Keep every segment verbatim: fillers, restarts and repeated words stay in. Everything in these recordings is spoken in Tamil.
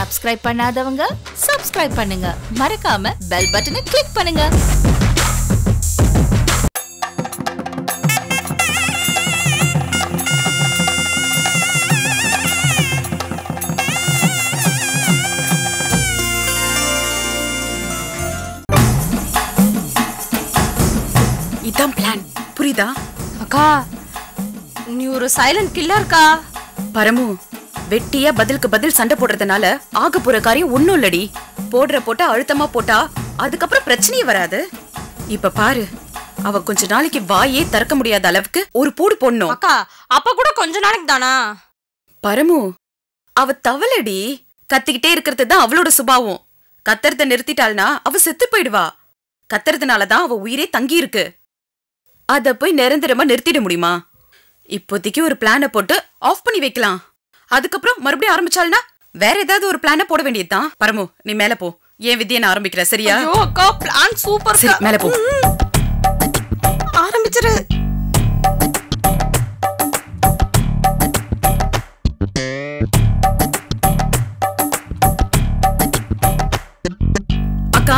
Subscribe பண்ணாதவங்க subscribe பண்ணுங்க. மறக்காம bell button click பண்ணுங்க. இதான் பிளான் புரியுதா? அக்கா நீ ஒரு சைலண்ட் கில்லர்க்கா. பரமு வெட்டியா பதிலுக்கு பதில் சண்டை போடுறதுனால ஆக போற காரியம் ஒண்ணும் இல்லடி. போடுற போட்டா அழுத்தமா போட்டா அதுக்கப்புறம் பிரச்சனையே வராது. இப்ப பாரு அவ கொஞ்ச நாளைக்கு வாயே திறக்க முடியாத அளவுக்கு ஒரு போடு போடணும். அக்கா அப்ப கூட கொஞ்ச நாளைக்கு தானா? பரமு அவ தவளடி, கத்திக்கிட்டே இருக்கிறது தான் அவளோட சுபாவம். கத்துறத நிறுத்திட்டாள்னா அவ செத்து போயிடுவா. கத்துறதுனாலதான் அவ உயிரே தங்கி இருக்கு. அத போய் நிரந்தரமா நிறுத்திட முடியுமா? இப்போதைக்கு ஒரு பிளான போட்டு ஆஃப் பண்ணி வைக்கலாம். அதுக்கப்புறம் மறுபடியும் ஆரம்பிச்சால்னா வேற ஏதாவது ஒரு பிளான போட வேண்டியதுதான். பரமு நீ மேல போ, ஏன் வித்தியை நான் ஆரம்பிக்கிறேன் சரியா? ஐயோ அக்கா பிளான் சூப்பர். சரி மேல போ, ஆரம்பிச்சிரு. அக்கா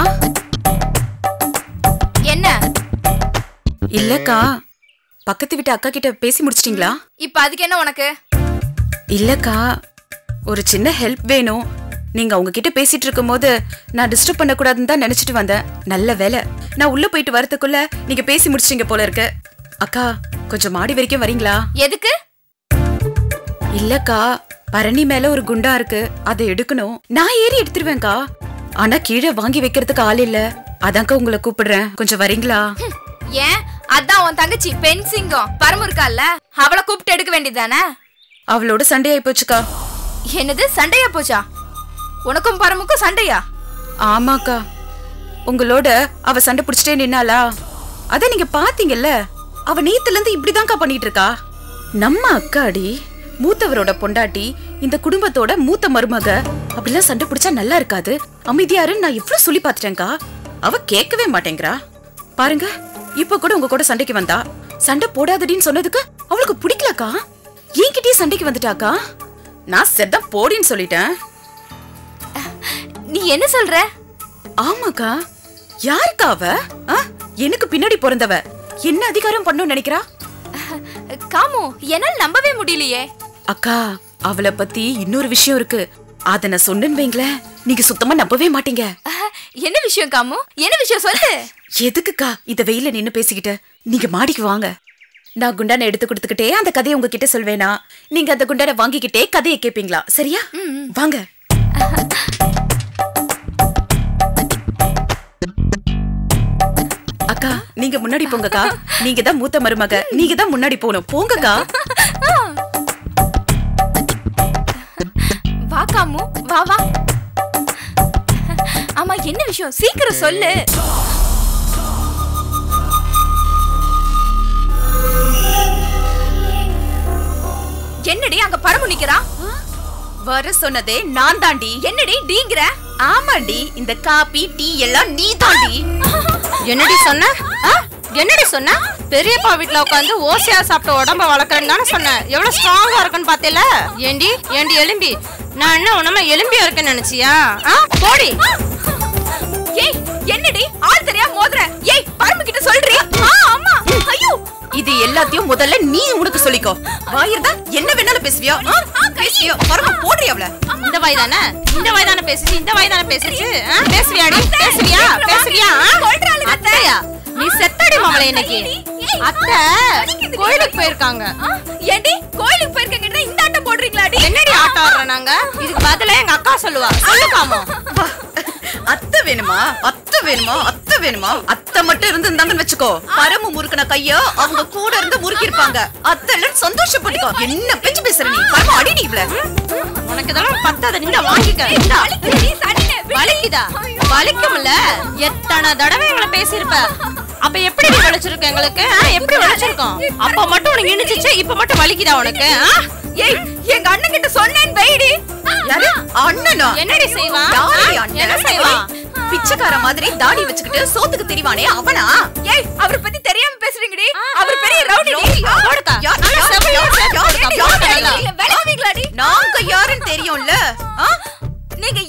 என்ன? இல்லக்கா பக்கத்து வீட்டு அக்கா கிட்ட பேசி முடிச்சிட்டீங்களா? இப்ப அதுக்கு என்ன உனக்கு? இல்லக்கா ஒரு சின்ன ஹெல்ப் வேணும். நீங்க அவங்க கிட்ட பேசிட்டு இருக்கும் போது நான் டிஸ்டர்ப் பண்ண கூடாதுன்னு தான் நினைச்சிட்டு வந்தேன். நல்ல வேலை நான் உள்ள போயிட்டு வரதுக்குள்ள நீங்க பேசி முடிச்சிட்டீங்க போல இருக்கு. அக்கா கொஞ்சம் மாடி வரைக்கும் வரீங்களா? எதுக்கு? இல்லக்கா பரணி மேல ஒரு குண்டா இருக்கு, அதை எடுக்கணும். நான் ஏறி எடுத்துருவேன்க்கா. ஆனா கீழே வாங்கி வைக்கிறதுக்கு ஆள் இல்ல. அதான்க்கா உங்களை கூப்பிடுறேன், கொஞ்சம் வரீங்களா? ஏன்? அதான் உன் தங்கச்சி பெண் சிங்கம் பரமு இருக்கால, அவளை கூப்பிட்டு எடுக்க வேண்டியதானே? அவளோட சண்டையாயி போச்சுக்கா. என்னது சண்டையா போச்சா? உனக்கும் பரமுக்கும் சண்டையா? ஆமாக்கா உங்களோட அவ சண்டை பிடிச்சிட்டே நின்னாளா, அத நீங்க பாத்தீங்கல்ல. அவ நேத்துல இருந்து இப்படிதான்க்கா பண்ணிட்டு இருக்கா. நம்ம அக்காடி மூத்தவரோட பொண்டாட்டி, இந்த குடும்பத்தோட மூத்த மருமக, அப்படிலாம் சண்டை பிடிச்சா நல்லா இருக்காது, அமைதியாருன்னு நான் எவ்வளவு சொல்லி பாத்துட்டேன்க்கா. அவ கேட்கவே மாட்டேங்கிறா. பாருங்க இப்ப கூட உங்க கூட சண்டைக்கு வந்தா. சண்டை போடாதடின்னு சொன்னதுக்கு அவளுக்கு பிடிக்கலக்கா. என்கிட்டயே சண்டைக்கு வந்துட்டாக்கா. நான் செத்தம் போடின்னு சொல்லிட்டேன். நீ என்ன சொல்ற? ஆமாக்கா யாருக்கா அவ? எனக்கு பின்னாடி பிறந்தவ. என்ன அதிகாரம் பண்ணணும்னு நினைக்கிறா? காமு என்னால நம்பவே முடியலையே. அக்கா அவளை பத்தி இன்னொரு விஷயம் இருக்கு, அத நான் சொன்னேன்னு வைங்களேன் நீங்க சுத்தமா நம்பவே மாட்டீங்க. என்ன விஷயம் காமு? என்ன விஷயம் சொல்லு. எதுக்குக்கா இத வெயில நின்னு பேசிக்கிட்ட? நீங்க மாடிக்கு வாங்க, நான் குண்டான எடுத்து கொடுத்துக்கிட்டே அந்த கதையை உங்ககிட்ட சொல்வேனா, நீங்க அந்த குண்டான வாங்கிக்கிட்டே கதையை கேப்பீங்களா? சரியா? வாங்க. அக்கா நீங்க முன்னாடி போங்கக்கா, நீங்க தான் மூத்த மருமக, நீங்க தான் முன்னாடி போகணும். போங்கக்கா. வா காமு வா வா. ஆமா என்ன விஷயம் சீக்கிரம் சொல்லு. என்னடி அங்க பரமு நிக்கிறா? வர சொன்னதே நான் தாண்டி. என்னடி டீங்கற? ஆமாண்டி, இந்த காபி டீ எல்லாம் நீ தாண்டி. என்னடி சொன்ன? என்னடி சொன்ன? பெரியப்பா வீட்ல உட்காந்து ஓசியா சாப்பிட்ட உடம்ப வளர்க்கறேன்னு தானே சொன்னேன். எவ்வளவு ஸ்ட்ராங்கா இருக்குன்னு பாத்தீல? ஏண்டி ஏண்டி எலும்பி, நான் என்ன உனமா எலும்பியா இருக்கேன்னு நினைச்சியா? போடி. ஏய் என்னடி ஆள் தெரியா மோதுற? ஏய் பரமு கிட்ட சொல்றீ? ஆமா. ஐயோ இது எல்லாத்தையும் முதல்ல நீ உனக்கு சொல்லிக்கோ. வாயிரதா என்ன வேணாலும் பேசுவியா? பேசுவியா? பரம போடுறியா அவள? இந்த வாய் தானே, இந்த வாய் தானே பேசுச்சு, இந்த வாய் தானே பேசுச்சு. பேசுவியாடி? பேசுவியா? பேசுவியா? அத்தையா நீ செத்தடி மாமளே இன்னைக்கு. அத்தை கோயிலுக்கு போயிருக்காங்க. ஏண்டி கோயிலுக்கு போயிருக்கீங்கன்னா இந்த ஆட்டம் போடுறீங்களாடி? என்னடி ஆட்டம் ஆடுறோம் நாங்க? இதுக்கு பதிலா எங்க அக்கா சொல்லுவா. சொல்லுக்காமோ அத்தை வேணுமா? அத்தை வேணுமா? அத்தை வேணுமா? அத்தை மட்டும் இருந்து இருந்தாங்கன்னு வச்சுக்கோ, பரமு முறுக்குன கைய அவங்க கூட இருந்து முறுக்கி இருப்பாங்க. அத்தை இல்லன்னு சந்தோஷப்பட்டுக்கோ. என்ன பேச்சு பேசுற நீ? பரமு அடி நீ இவள. உனக்கு இதெல்லாம் பத்தாத, நீங்க வாங்கிக்க. வலிக்குதா? வலிக்கும்ல. எத்தனை தடவை எங்களை பேசியிருப்ப. அப்ப எப்படி நீ வலிச்சிருக்க எங்களுக்கு? எப்படி வலிச்சிருக்கோம்? அப்ப மட்டும் உனக்கு இனிச்சிச்சு, இப்ப மட்டும் வலிக்குதா உனக்கு? ஏய் எங்க அண்ணன் கிட்ட சொன்னேன் வைடி. யாரு அண்ணனா? என்னடி செய்வான்? என்ன செய்வான்? பிச்சைக்கார மாதிரி தாடி வச்சுக்கிட்டு சோத்துக்கு தெரிவானே அவனா? ஏய் அவரை பத்தி தெரியாம பேசுறீங்கடி. அவர் பெரிய ரவுடி. நாங்க யாருன்னு தெரியும்ல. நீங்க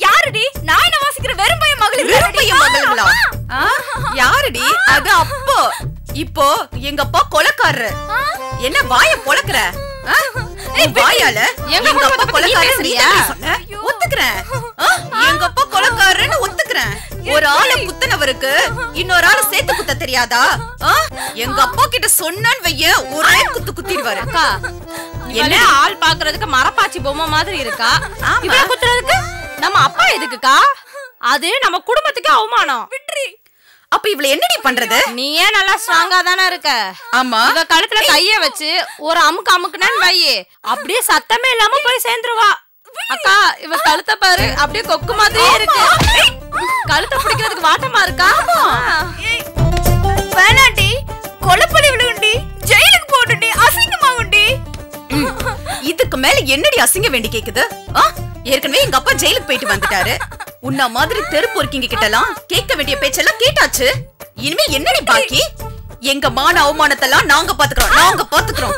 நாங்களா? யாருடி அது? அப்போ இப்போ எங்க அப்பா கொலைக்காரரு. என்ன வாய பொளக்குற? வாயால எங்க அப்பா கொலைக்காரரு ஒத்துக்கிறேன். எங்க அப்பா கொலைக்காரன்னு ஒத்துக்கிறேன். ஒரு ஆளை குத்துனவருக்கு இன்னொரு ஆளை சேர்த்து குத்த தெரியாதா? எங்க அப்பா கிட்ட சொன்னான்னு வைய ஒரே குத்து குத்திடுவாரு. அக்கா என்ன ஆள் பாக்குறதுக்கு மரப்பாச்சி பொம்மை மாதிரி இருக்கா? இவள குத்துறதுக்கு நம்ம அப்பா எதுக்குக்கா? அது நம்ம குடும்பத்துக்கு அவமானம். விட்ரி. அப்ப இவள என்னடி பண்றது? நீ ஏன் நல்லா ஸ்ட்ராங்கா தானே இருக்க? ஆமா. இவ கழுத்துல கைய வச்சு ஒரு அமுக்கு அமுக்குனேன்னு வையே அப்படியே சத்தமே இல்லாம போய் சேர்ந்துருவா. அக்கா இவ கழுத்தை பாரு அப்படியே கொக்கு மாதிரியே இருக்கு. கழுத்தை பிடிக்கிறதுக்கு வாட்டமா இருக்கா? வேணாண்டி, கொலைப்படி விழுகுண்டி, ஜெயிலுக்கு போடுண்டி, அசிங்கமாகுண்டி. இதுக்கு மேல என்னடி அசிங்க வேண்டி கேக்குது? ஏற்கனவே எங்க அப்பா ஜெயிலுக்கு போயிட்டு வந்துட்டாரு. உன்ன மாதிரி தெரு பொறுக்கிங்க கிட்டலாம் கேட்க வேண்டிய பேச்செல்லாம் கேட்டாச்சு. இனிமே என்னடி பாக்கி? எங்க மான அவமானத்தெல்லாம் நாங்க பாத்துக்கிறோம், நாங்க பாத்துக்கிறோம்.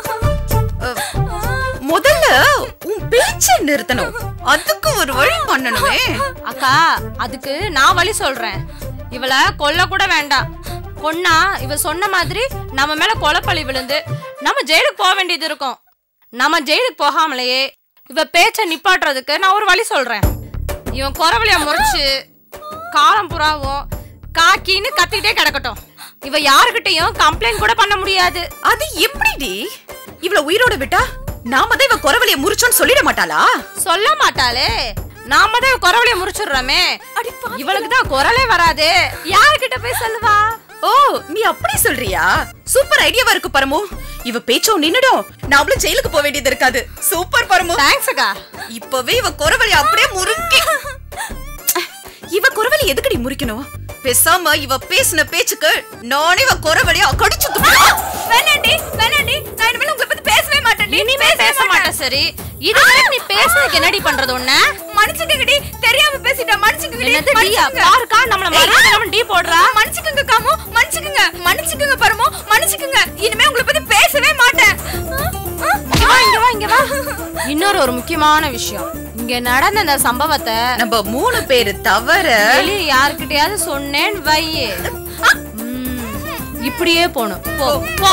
முதல்ல உன் பேச்சை நிறுத்தணும். அதுக்கு ஒரு வழி பண்ணணுமே. அக்கா அதுக்கு நான் வழி சொல்றேன். இவள கொல்ல கூட வேண்டாம். கொன்னா இவ சொன்ன மாதிரி நம்ம மேல கொலைப்பழி விழுந்து நம்ம ஜெயிலுக்கு போக வேண்டியது இருக்கும். நம்ம ஜெயிலுக்கு போகாமலேயே இவ பேச்ச நிப்பாட்டுறதுக்கு நான் ஒரு வழி சொல்றேன். இவன் குறவழியா முறைச்சு காலம் புறாவும் காக்கின்னு கத்திட்டே கிடக்கட்டும். இவ யாருகிட்டையும் கம்ப்ளைண்ட் கூட பண்ண முடியாது. அது எப்படிடி? இவள உயிரோட விட்டா நாம தான் இவ குறவழிய முறிச்சோன்னு சொல்லிட மாட்டாளா? சொல்ல மாட்டாளே. நாம தான் குறவழிய முறிச்சிடுறோமே. இவளுக்கு தான் குரலே வராது. யாருகிட்ட போய் சொல்லுவா? ஓ நீ அப்படி சொல்றியா? சூப்பர் ஐடியாவா இருக்கு பரமு. இவ பேச்சோ நின்னுடும், நாமளும் ஜெயிலுக்கு போக வேண்டியது இருக்காது. சூப்பர் பரமு. தேங்க்ஸ் அக்கா. இப்பவே இவ குறவழி அப்படியே முறுக்கி. இவ குறவழி எதுக்கடி முறிக்கணும்? பேசாம இவ பேசின பேச்சுக்கு நானே இவ குறவழியா கடிச்சு துப்புறேன். வேணாண்டி, வேணாண்டி, நான் இனிமேல் உங்களை பத்தி பேசவே மாட்டேன். இனிமே பேச மாட்டேன். சரி இது நீ பேசுறதுக்கு என்னடி பண்றது? ஒண்ணு மன்னிச்சுக்கடி, தெரியாம பேசிட்டேன். மன்னிச்சுக்கடி. பாருக்கா நம்மள மறந்துடாம டீ போடுறா. மன்னிச்சுக்கங்க காமு, மன்னிச்சுக்கங்க, மன்னிச்சுக்கங்க பரமு, மன்னிச்சுக்கங்க. இனிமே உங்களை பத்தி பேசவே மாட்டேன். இங்க வா, இங்க வா, இங்க வா. இன்னொரு ஒரு முக்கியமான விஷயம். இங்க நடந்த இந்த சம்பவத்தை நம்ம மூணு பேரு தவிர வெளிய யார்கிட்டயாவது சொன்னேன்னு வையே இப்படியே போணும். போ போ.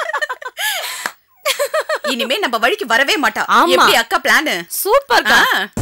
இனிமே நம்ம வழிக்கு வரவே மாட்டா. ஆமா. எப்படி அக்கா பிளான்? சூப்பர்க்கா.